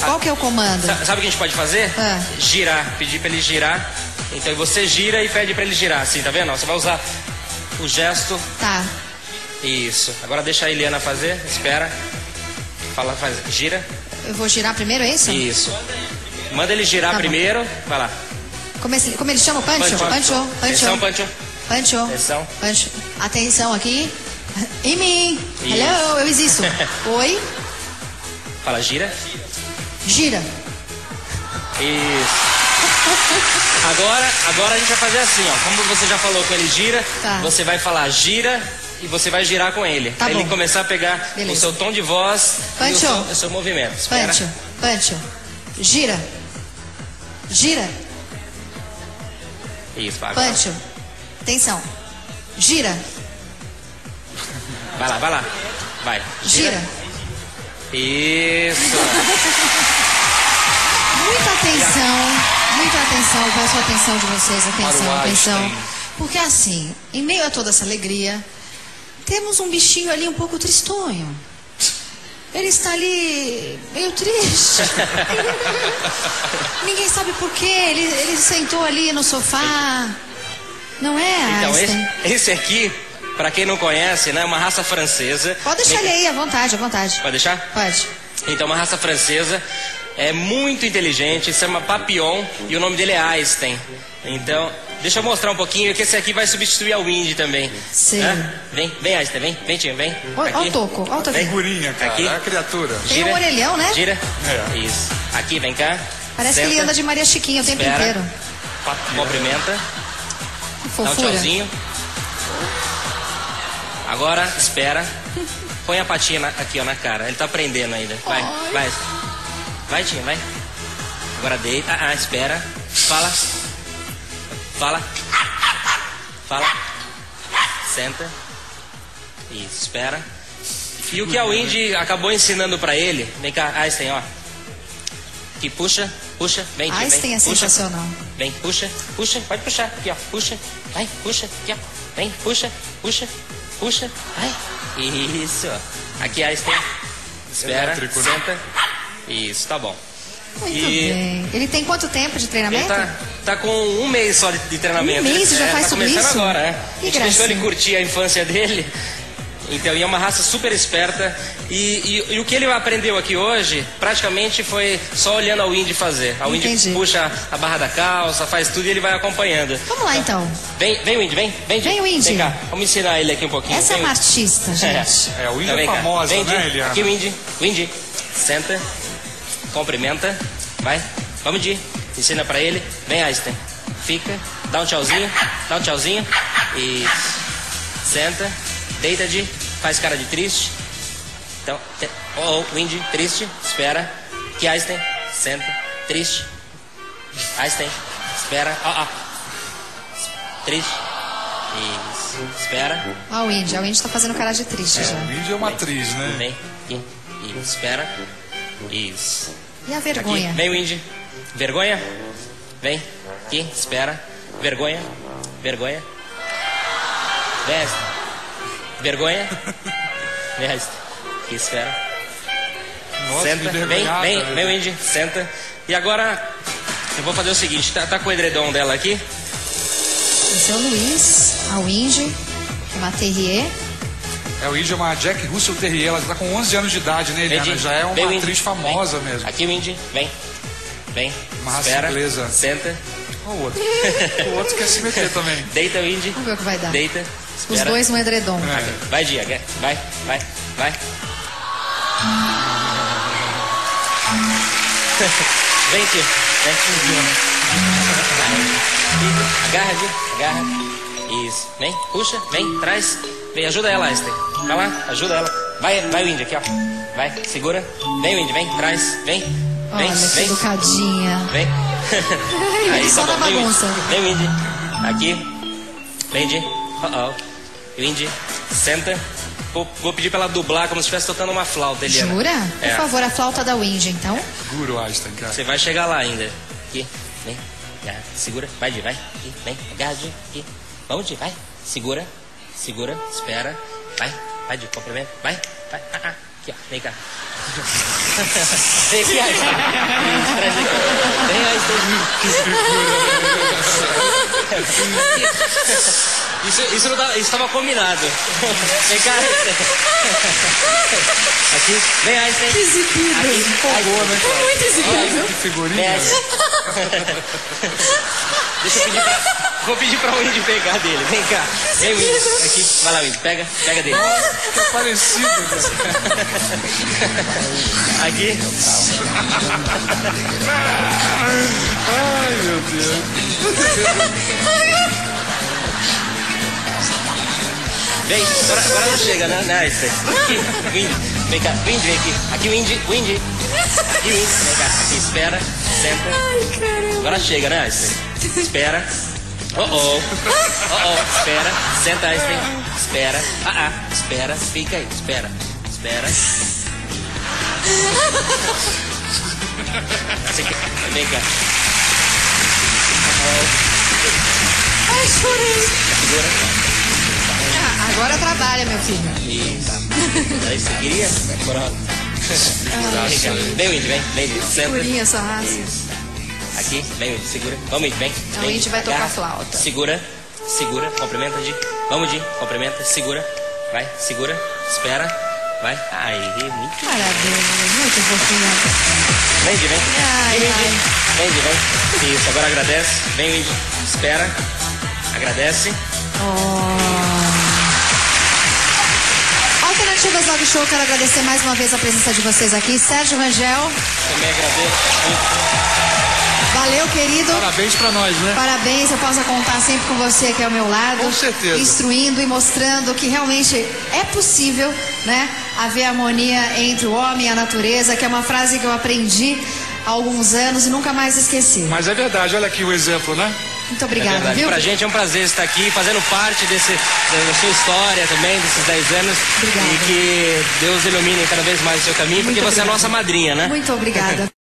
Qual que é o comando? Sabe o que a gente pode fazer? Girar, pedir pra ele girar. Então você gira e pede pra ele girar, assim, tá vendo? Você vai usar o gesto. Tá. Isso. Agora deixa a Eliana fazer, espera. Fala, faz, gira. Eu vou girar primeiro, é isso? Isso. Manda ele girar primeiro. Vai lá. Como ele chama? Pancho? Pancho. Atenção, Pancho. Pancho. Atenção. Pancho. Atenção aqui. Em mim. Isso. Hello, eu existo. Oi. Fala, gira. Gira. Isso. Agora a gente vai fazer assim, ó. Como você já falou com ele gira, você vai falar gira e você vai girar com ele. Pra ele começar a pegar o seu tom de voz e o seu movimento. Espera. Pancho. Pancho. Gira. Gira. Isso, vai. Pancho. Atenção. Gira. Vai lá, vai lá. Vai. Gira. Isso. Muita atenção, peço a atenção de vocês, atenção. Porque assim, em meio a toda essa alegria, temos um bichinho ali um pouco tristonho. Ele está ali meio triste. Ninguém sabe por quê. Ele sentou ali no sofá. Não é, então, Einstein? esse aqui, pra quem não conhece, né, é uma raça francesa. Pode deixar ele aí, à vontade, à vontade. Pode deixar? Pode. Então, uma raça francesa. É muito inteligente, se chama Papillon e o nome dele é Einstein. Então, deixa eu mostrar um pouquinho que esse aqui vai substituir a Windy também. Sim. Vem, Einstein, vem, Tinho, vem. Olha o toco, olha o toco. Figurinha, cara, aqui. É a criatura. Tem um orelhão, né? Gira. Isso. Aqui, vem cá. Parece que ele anda de Maria Chiquinha o tempo inteiro. Cumprimenta. Fofura. Dá um tchauzinho. Agora, espera. Põe a patinha aqui, ó, na cara. Ele tá aprendendo ainda. Vai, vai. Vai, Tinha, vai. Agora deita. Espera. Fala. Fala. Fala. Senta. Isso, espera. E o que a Windy acabou ensinando pra ele, vem cá, Einstein, ó. Aqui, puxa, vem, Tinha, Einstein vem, é puxa. sensacional. Vem, puxa, pode puxar. Aqui, ó, puxa. Vai, puxa, aqui, ó. Vem, puxa, vai. Isso, ó. Aqui, Einstein. Espera, senta. Isso, tá bom. Muito bem. Ele tem quanto tempo de treinamento? Ele tá com um mês só de treinamento. Um mês? Já faz tudo isso? Tá começando agora, Que a gente deixou ele gracinha. curtir a infância dele. Então, e é uma raça super esperta. E o que ele aprendeu aqui hoje, praticamente foi só olhando a Windy fazer. A Windy puxa a barra da calça, faz tudo e ele vai acompanhando. Vamos lá, então. Vem, Windy, vem. Vem, Windy. Vem cá, vamos ensinar ele aqui um pouquinho. Essa é uma artista, gente. É, a Windy Então, é famosa, Windy, né, Eliana? Aqui, Windy. Senta. Cumprimenta. Vai. Vamos, Di. Ensina pra ele. Vem, Einstein. Fica. Dá um tchauzinho. Isso. Senta. Deita, Di. Faz cara de triste. Então, Windy, triste. Espera. Aqui, Einstein. Senta. Triste. Einstein. Espera. Triste. Isso. Espera. A Windy tá fazendo cara de triste já. A Windy é uma atriz, né? Vem. Aqui. Isso. Espera. Isso. E a vergonha? Aqui. Vem, Windy. Vergonha? Vem. Aqui. Espera. Vergonha. Vem. Vergonha. Vem. Aqui. Espera. Nossa, senta. Vem, Windy. Senta. E agora eu vou fazer o seguinte. Tá com o edredom dela aqui. Esse é o Luiz, a Windy, uma terrier. A Windy é uma Jack Russell Terrier, ela tá com 11 anos de idade, né, Eliana? Já é uma atriz famosa mesmo. Aqui, Windy, vem. Uma raça Espera, inglesa. senta. Olha o outro. O outro quer se meter também. Deita, Windy. Vamos ver o que vai dar. Deita. Os dois no edredom. Vai, Dia. Vai. Vem, Tia. Vem. Agarra, Dia. Isso. Vem, puxa, vem, traz. Vem, ajuda ela, Einstein. Vai lá, ajuda ela. Vai, Windy, aqui, ó. Vai, segura. Vem, Windy, vem, traz. Vem. Olha, que educadinha. Vem. Aí, só na bagunça. Vem, Windy. Aqui. Vem, Windy. Windy, senta. Vou pedir pra ela dublar como se estivesse tocando uma flauta, Eliana. Jura? Por favor, a flauta da Windy, então. Segura o Einstein, cara. Você vai chegar lá ainda. Aqui, vem. Segura. Vai, Di, vai. Aqui, vem. Agarra, Di. Aqui. Vamos, Di, vai. Segura. Espera. Vai, Di, cumprimento. Vai. Aqui, ó. Vem cá. Vem aqui, Einstein. Traz aqui. Vem, Einstein. Isso estava combinado. Vem cá, Einstein. Aqui. Vem, Einstein. Que exibido. Aqui. Empolgou, né? Foi muito exibido. Que figurinha. Deixa eu pedir vou pedir pra o Índio pegar dele. Vem cá. Vem, Índio. Aqui. Vai lá, Índio. Pega dele. Que parecido. Aqui. Ai, meu Deus. Vem, agora não chega, né? Aqui, Windy. Vem cá, Windy, vem aqui. Aqui, Windy. Aqui, Windy. Vem cá. Aqui, espera. Senta. Ai, caramba. Agora chega, né, Einstein? Espera. Espera. Senta, Einstein. Espera. Espera. Fica aí. Espera. Vem cá. Ai, chorei. Segura. Agora trabalha, meu filho. Isso. Aí você queria? Vem, Windy, vem. Senta. Figurinha essa raça. Aqui, vem, Windy, segura. Vamos, Windy, vem. Então a gente vai tocar flauta. Segura, cumprimenta, Di. Vamos, Di, cumprimenta, segura. Vai, segura, espera. Vai. Aí, muito. Parabéns, muito fofinho. Vem, Di, vem. Ai, Vem, Windy. Vem, Di, vem. Isso, agora agradece. Vem, Windy. Espera. Agradece. Alternativas Dog Show, quero agradecer mais uma vez a presença de vocês aqui. Sérgio Rangel. Também agradeço. Valeu, querido. Parabéns pra nós, né? Parabéns, eu posso contar sempre com você aqui ao meu lado. Com certeza. Instruindo e mostrando que realmente é possível, né, haver harmonia entre o homem e a natureza, que é uma frase que eu aprendi há alguns anos e nunca mais esqueci. Mas é verdade, olha aqui o exemplo, né? Muito obrigada, viu? Pra gente é um prazer estar aqui, fazendo parte da sua história também, desses 10 anos. Obrigada. E que Deus ilumine cada vez mais o seu caminho, porque você é a nossa madrinha, né? Muito obrigada.